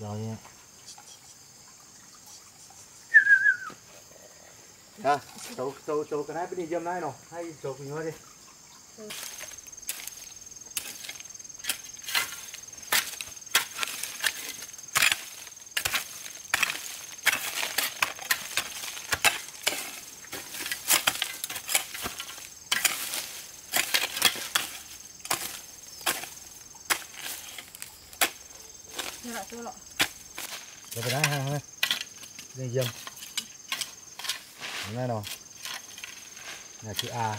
Rồi nha. À, chỗ cái này bên đi dâm này nó hay chỗ của nhau đi. Rồi cái này ha, đi dâm. Nghe nào, nhà chữ A.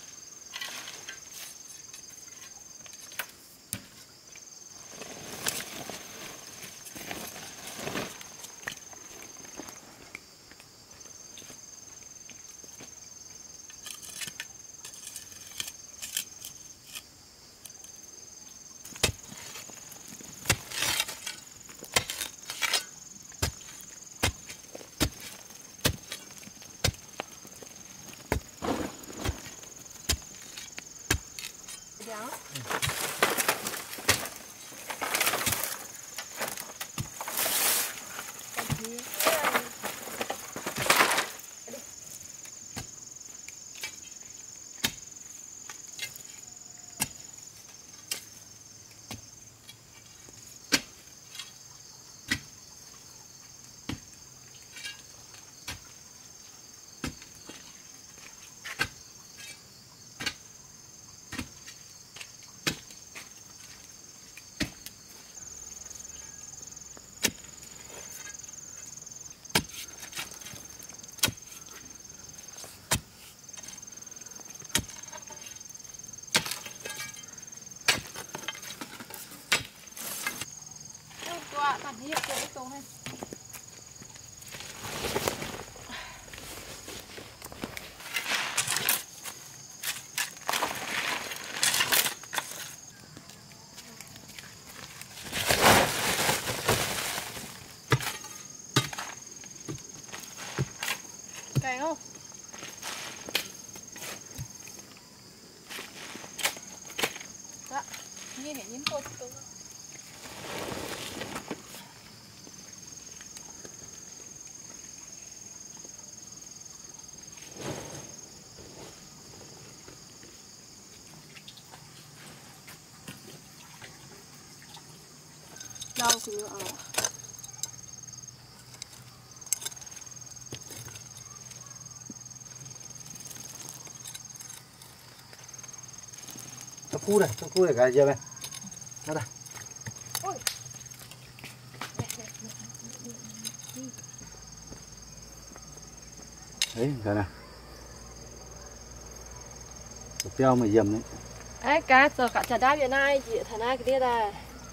Bản hiệu của cái này. Cày không? Dạ, nhìn nhìn cô tôi. Đâu cũng ở. Trong khu này cái gì vậy? Nó đây. Ôi. Đấy, cái này. Tiêu mà dầm đấy. Ấy cá giờ cả chả đá Việt Nam chị thằng này cái kia đây.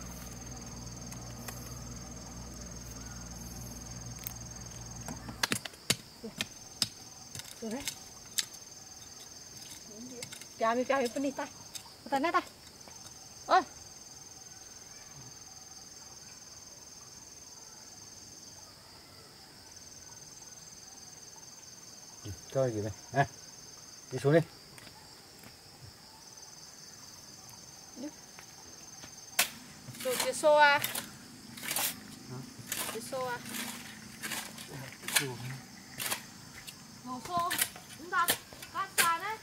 Rồi đấy. Kéo mi phân đi tay. Tay này tay. Ôi. Coi gì đây? À, đi xuống đi. Rồi cái xô à? Cái xô à? Hồ xô, chúng ta cắt xa đấy.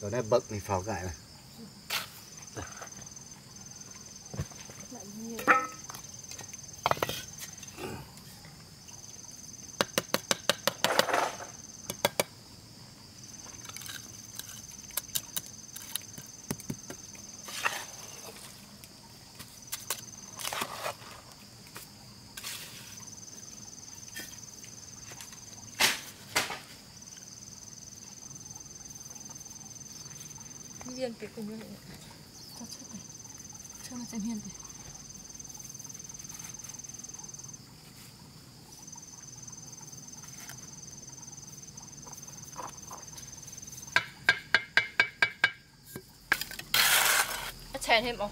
Rồi đây bậc thì phào gại này. Lại nhiều. Viên cái cùng với cho chết này, cho nó xem hiên thì chèn thêm không?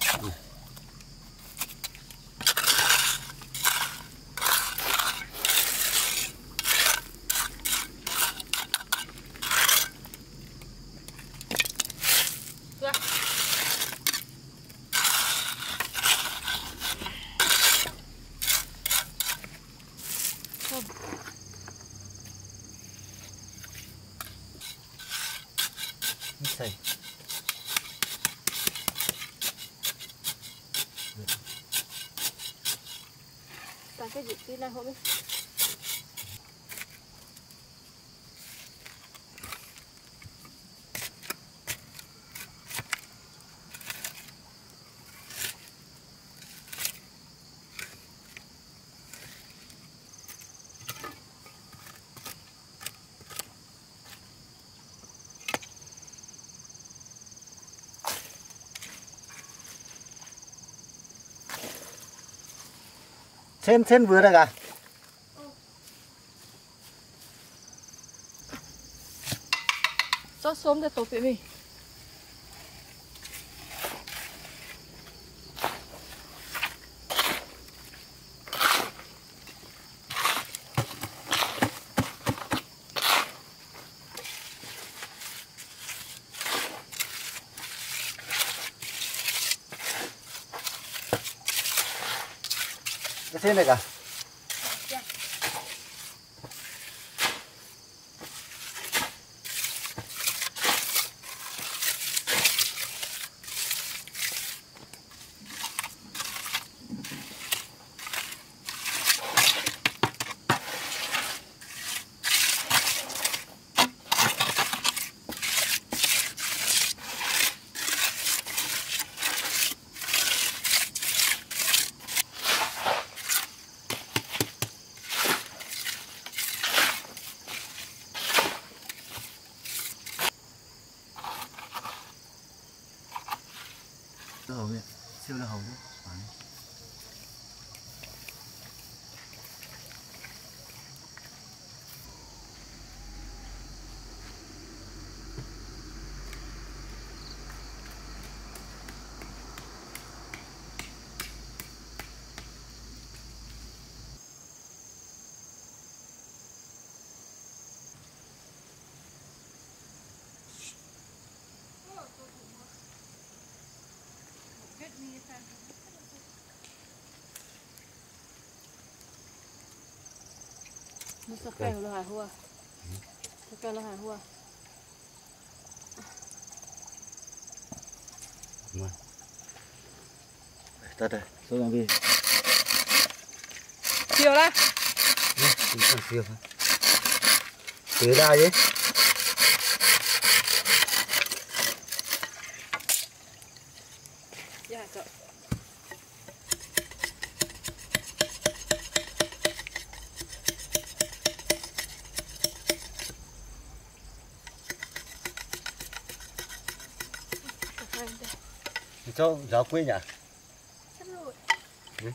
Xay. Tàn cái gì tí này hôm đi. Sen vừa đây cả. Cho xôm để tổ phía mình. Cái sen này cả. Hầu vậy, siêu là hầu đấy. Nó sắp kèo là hài hùa. Sắp kèo là hài hùa. Tắt đây, số làm gì? Chiều đó. Không còn siêu hả? Tưới ra chứ? Dạ cậu. Cho giáo quê nhỉ? Sắp rồi. Ừ.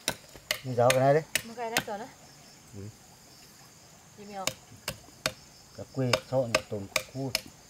Đi giáo cái này đấy. Một cái đấy rồi đấy. Ừ. Gì mèo? Cả quê cho những tồn khu.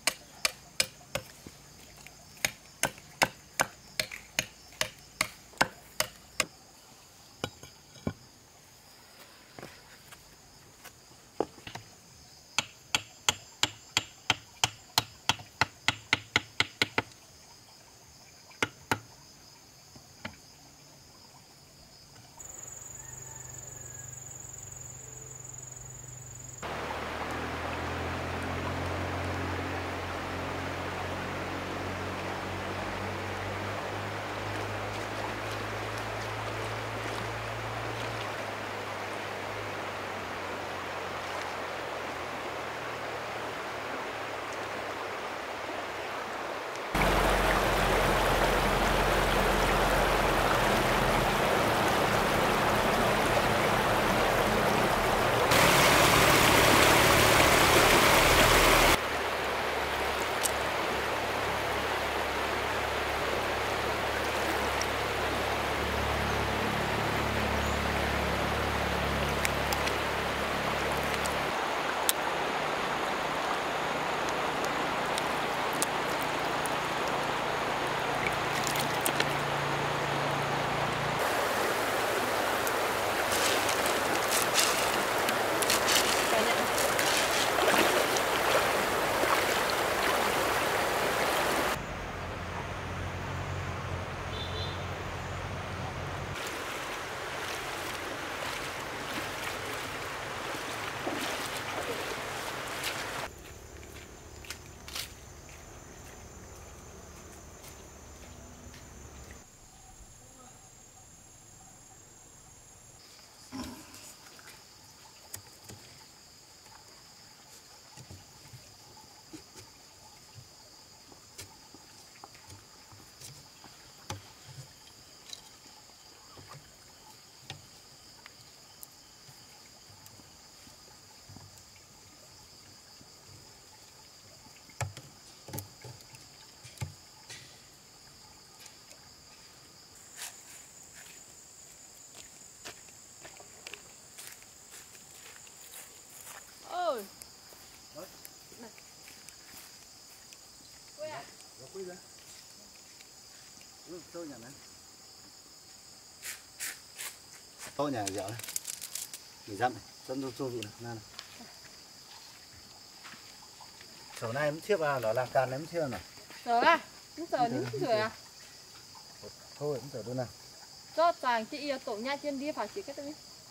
Quay ra. Tôi nhà này. Tôi nhà dạo này. Để dặm này, dẫn cho này, này. Chỗ này mới chiếc vào, nó làm can đấy mới chiếc nào. Rồi à? Cũng giờ những rồi à? Thôi, cũng giờ đâu nào. Cho chàng chị yêu tổ nha trên đi phải chỉ cái đấy.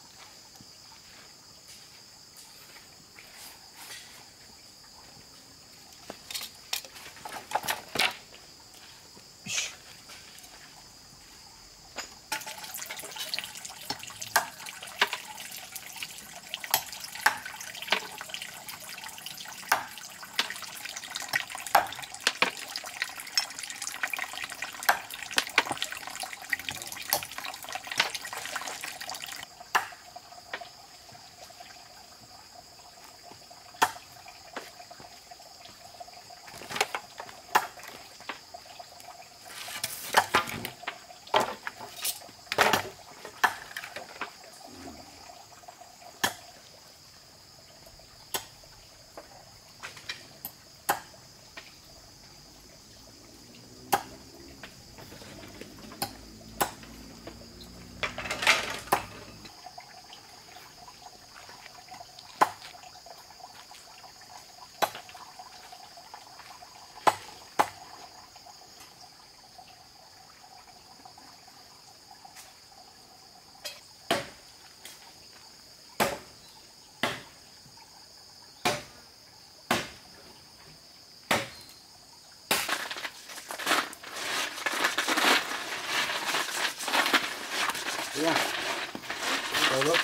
Đúng không? Đầu bước.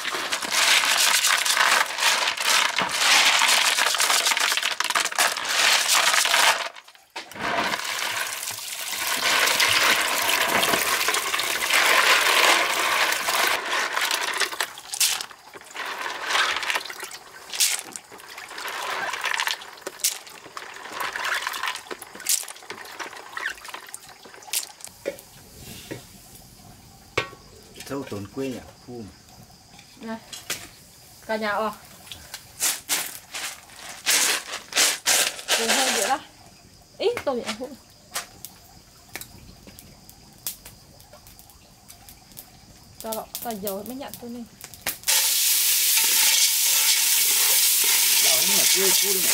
Dâu tồn quê nhỉ, phu này cả nhà à Rồi hơi nữa đó. Ít tôi nhẹ hụt. Cho lọ tỏi dầu mới nhận tôi đi. Đảo hết mà cua đi này.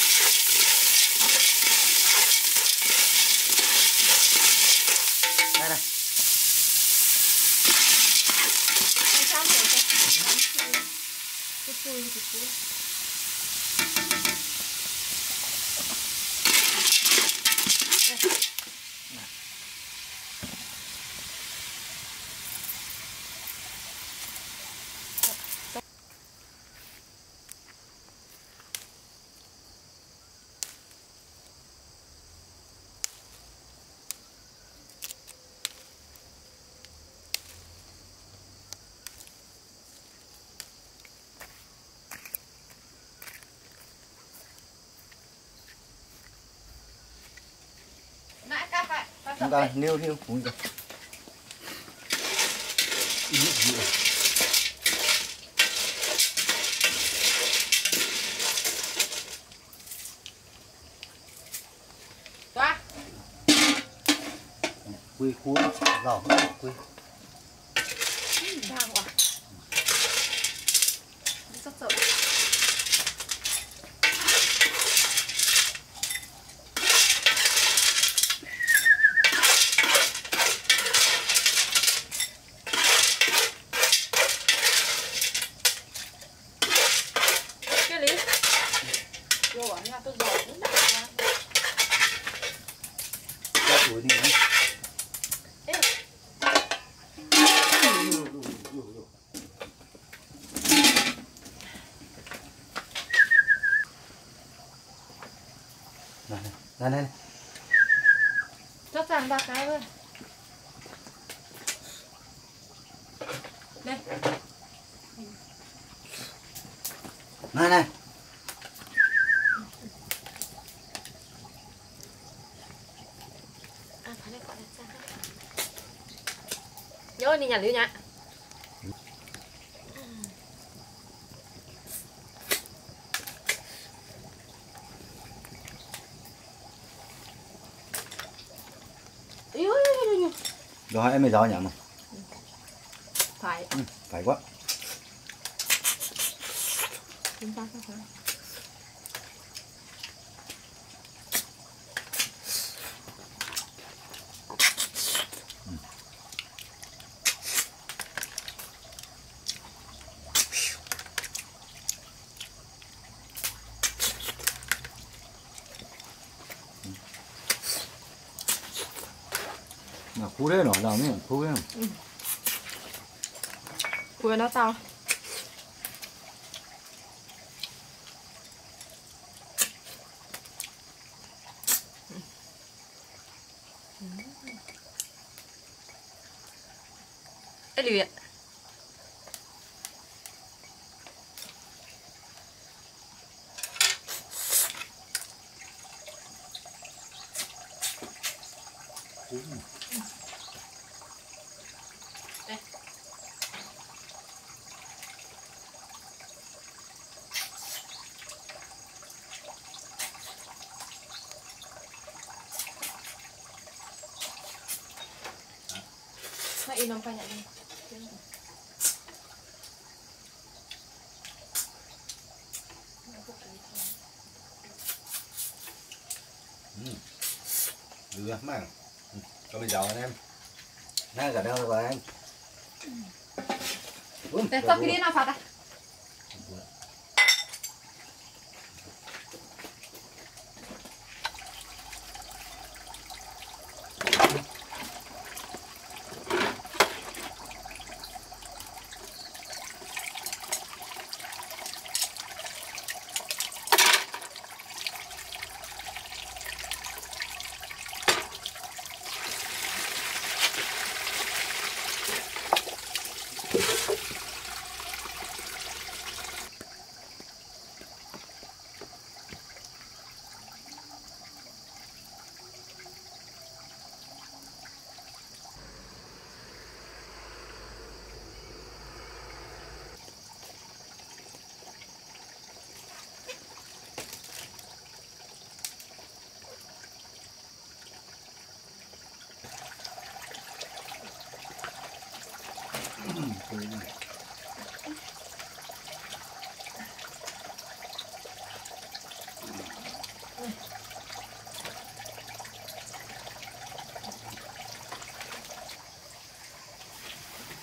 Đây này. Ăn xong rồi thôi. Cái cùi thì cua. Đây, nêu cũng được. Qua. Quy cuốn giỏ quy. Vàng quá. Rất sợ. Tôi giỏi cũng đã quá. Cho tuổi thì nữa. Này. Cho chàng 3 cái thôi. Đây. Này. Nhớ đi nhà lưu nhá. Rồi em mày giỏi nhận mà. Phải. Phải quá. Chúng ta phải. Cua nó làm gì? Cua đấy. Cua nó to. Ê luyện. Đây. Nó inom pa niya. Được mà. Cho mình giàu anh em. Nè cả đâu rồi anh. Để stop cái đi nào phạt à.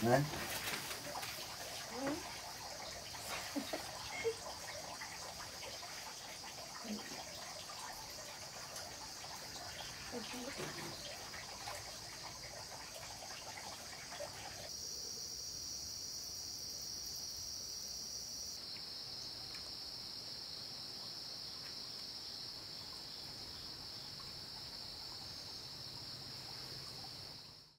Đấy.